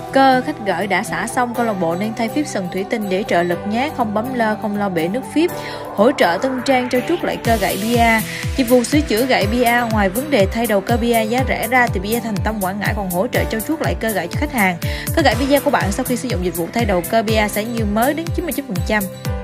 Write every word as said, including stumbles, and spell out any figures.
Cơ khách gửi đã xả xong, câu lạc bộ nên thay phíp sừng thủy tinh để trợ lực nhé, không bấm lơ, không lo bể nước phíp. Hỗ trợ tân trang trau chuốt lại cơ gậy bia. Dịch vụ sửa chữa gậy bia, ngoài vấn đề thay đầu cơ bia giá rẻ ra thì Bia Thành Tâm Quảng Ngãi còn hỗ trợ trau chuốt lại cơ gậy cho khách hàng. Cơ gậy bia của bạn sau khi sử dụng dịch vụ thay đầu cơ bia sẽ như mới đến chín mươi chín phần trăm.